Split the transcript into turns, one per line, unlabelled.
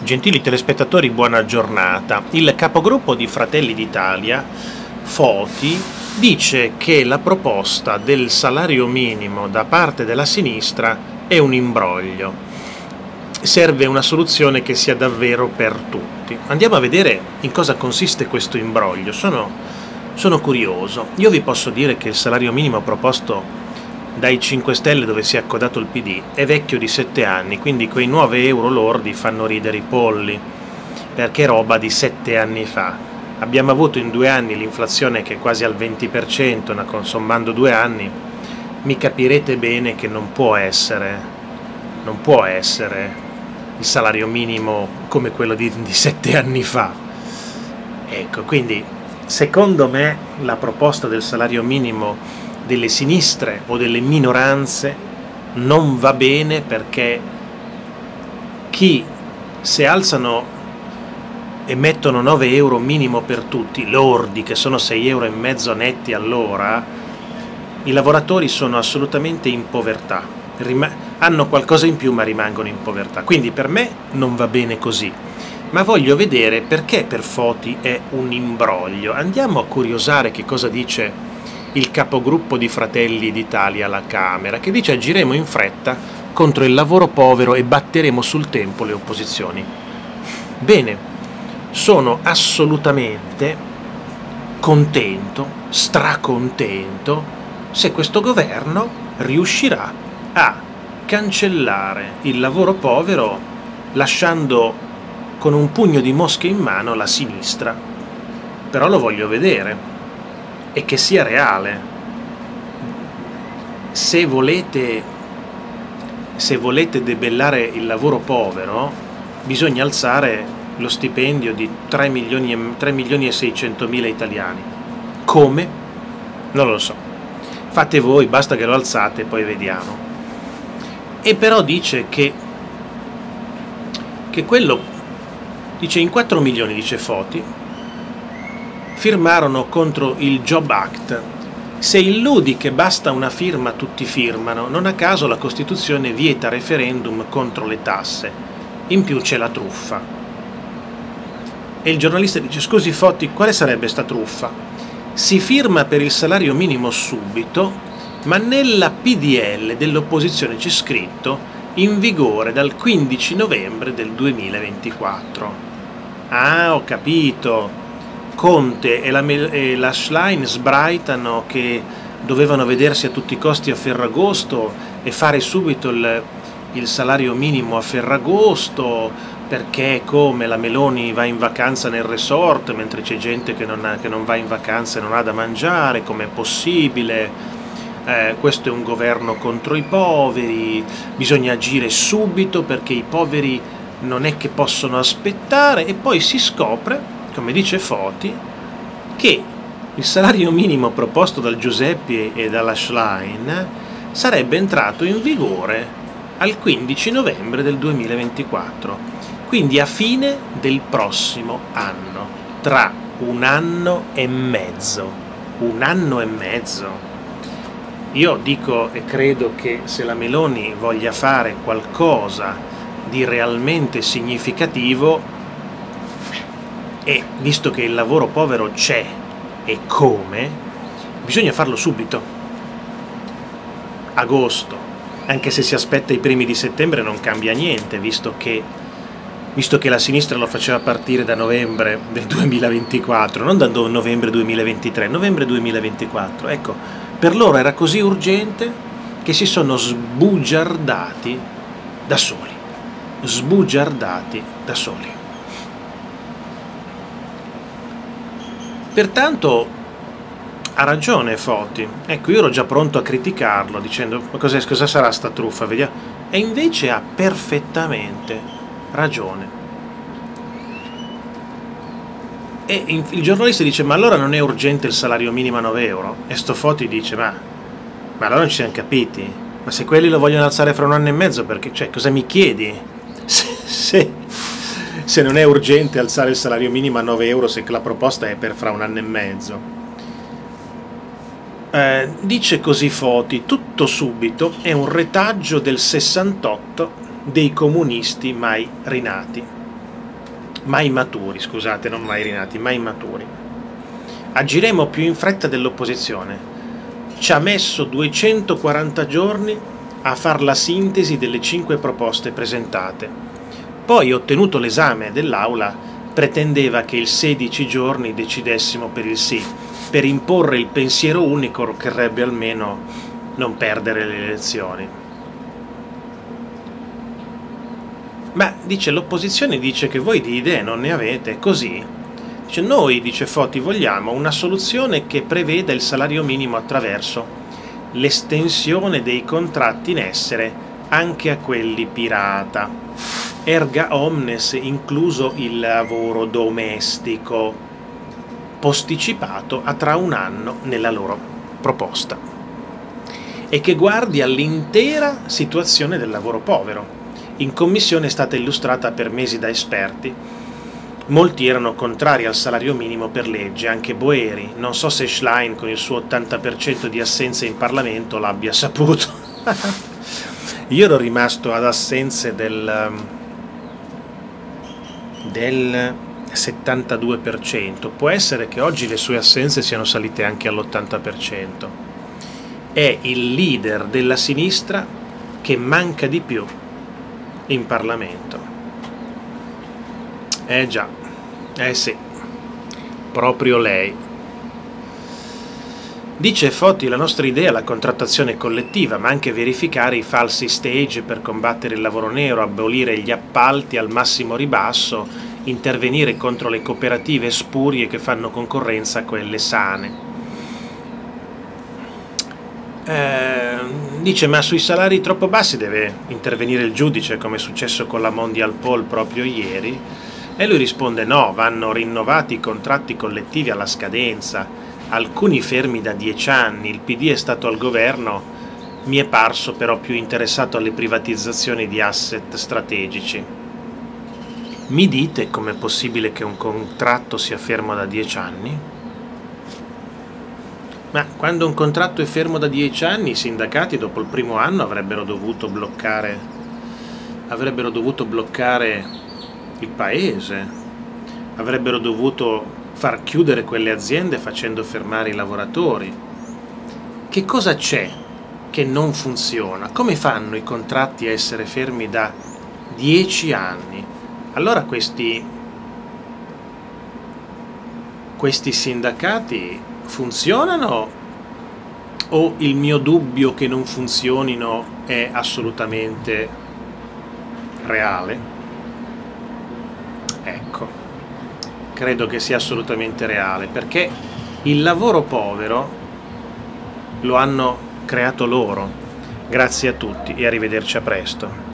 Gentili telespettatori, buona giornata. Il capogruppo di Fratelli d'Italia, Foti, dice che la proposta del salario minimo da parte della sinistra è un imbroglio. Serve una soluzione che sia davvero per tutti. Andiamo a vedere in cosa consiste questo imbroglio. Sono curioso. Io vi posso dire che il salario minimo proposto dai 5 Stelle, dove si è accodato il PD, è vecchio di 7 anni, quindi quei 9 euro lordi fanno ridere i polli, perché è roba di 7 anni fa. Abbiamo avuto in 2 anni l'inflazione che è quasi al 20%, sommando 2 anni, mi capirete bene che non può essere il salario minimo come quello di 7 anni fa. Ecco, quindi secondo me la proposta del salario minimo delle sinistre o delle minoranze non va bene, perché se alzano e mettono 9 euro minimo per tutti, lordi, che sono 6,5 euro netti all'ora, i lavoratori sono assolutamente in povertà, hanno qualcosa in più ma rimangono in povertà, quindi per me non va bene così. Ma voglio vedere perché per Foti è un imbroglio. Andiamo a curiosare che cosa dice il capogruppo di Fratelli d'Italia alla Camera, che dice: agiremo in fretta contro il lavoro povero e batteremo sul tempo le opposizioni. Bene, sono assolutamente contento, stracontento, se questo governo riuscirà a cancellare il lavoro povero lasciando con un pugno di mosche in mano la sinistra. Però lo voglio vedere, e che sia reale. Se volete debellare il lavoro povero, bisogna alzare lo stipendio di 3 milioni e 600 mila italiani. Come? Non lo so. Fate voi, basta che lo alzate, poi vediamo. E però dice che quello, dice in 4 milioni, dice Foti, firmarono contro il Job Act. Se illudi che basta una firma tutti firmano, non a caso la Costituzione vieta referendum contro le tasse. In più c'è la truffa. E il giornalista dice: scusi Foti, quale sarebbe sta truffa? Si firma per il salario minimo subito, ma nella PDL dell'opposizione c'è scritto in vigore dal 15 novembre del 2024. Ah, ho capito. Conte e la Schlein sbraitano che dovevano vedersi a tutti i costi a Ferragosto e fare subito il salario minimo a Ferragosto, perché come la Meloni va in vacanza nel resort mentre c'è gente che non va in vacanza e non ha da mangiare, com'è possibile? Questo è un governo contro i poveri, bisogna agire subito perché i poveri non è che possono aspettare. E poi si scopre, come dice Foti, che il salario minimo proposto dal Giuseppi e dalla Schlein sarebbe entrato in vigore al 15 novembre del 2024, quindi a fine del prossimo anno, tra 1 anno e mezzo. 1 anno e mezzo. Io dico e credo che se la Meloni voglia fare qualcosa di realmente significativo, e visto che il lavoro povero c'è e come, bisogna farlo subito, agosto, anche se si aspetta i primi di settembre non cambia niente, visto che la sinistra lo faceva partire da novembre del 2024, non da novembre 2023, novembre 2024. Ecco, per loro era così urgente che si sono sbugiardati da soli. Pertanto ha ragione Foti. Ecco, io ero già pronto a criticarlo dicendo: ma cosa sarà sta truffa, vediamo. E invece ha perfettamente ragione. E il giornalista dice: ma allora non è urgente il salario minimo a 9 euro? E sto Foti dice: ma allora non ci siamo capiti. Ma se quelli lo vogliono alzare fra 1 anno e mezzo, perché, cioè, cosa mi chiedi? Se non è urgente alzare il salario minimo a 9 euro, se la proposta è per fra 1 anno e mezzo. Dice così Foti: tutto subito è un retaggio del 68 dei comunisti mai rinati. mai maturi, scusate, non mai rinati, mai maturi. Agiremo più in fretta dell'opposizione. Ci ha messo 240 giorni a far la sintesi delle 5 proposte presentate. Poi, ottenuto l'esame dell'Aula, pretendeva che in 16 giorni decidessimo per il sì. Per imporre il pensiero unico occorrerebbe almeno non perdere le elezioni. Ma dice, l'opposizione dice che voi di idee non ne avete, così? Dice, noi, dice Foti, vogliamo una soluzione che preveda il salario minimo attraverso l'estensione dei contratti in essere anche a quelli pirata, erga omnes, incluso il lavoro domestico, posticipato a tra un anno nella loro proposta, e che guardi all'intera situazione del lavoro povero. In commissione è stata illustrata per mesi da esperti. Molti erano contrari al salario minimo per legge, anche Boeri. Non so se Schlein con il suo 80% di assenze in Parlamento l'abbia saputo. Io ero rimasto ad assenze del 72%. Può essere che oggi le sue assenze siano salite anche all'80%. È il leader della sinistra che manca di più in Parlamento. Già, sì, proprio lei. Dice Foti, la nostra idea è la contrattazione collettiva, ma anche verificare i falsi stage per combattere il lavoro nero, abolire gli appalti al massimo ribasso, intervenire contro le cooperative spurie che fanno concorrenza a quelle sane. Dice, ma sui salari troppo bassi deve intervenire il giudice, come è successo con la Mondial Pole proprio ieri? E lui risponde, no, vanno rinnovati i contratti collettivi alla scadenza, alcuni fermi da 10 anni, il PD è stato al governo, mi è parso però più interessato alle privatizzazioni di asset strategici. Mi dite com'è possibile che un contratto sia fermo da 10 anni? Ma quando un contratto è fermo da 10 anni, i sindacati dopo il primo anno avrebbero dovuto bloccare il paese, avrebbero dovuto far chiudere quelle aziende facendo fermare i lavoratori. Che cosa c'è che non funziona? Come fanno i contratti a essere fermi da 10 anni? Allora questi sindacati funzionano, o il mio dubbio che non funzionino è assolutamente reale? Ecco, credo che sia assolutamente reale, perché il lavoro povero lo hanno creato loro. Grazie a tutti e arrivederci a presto.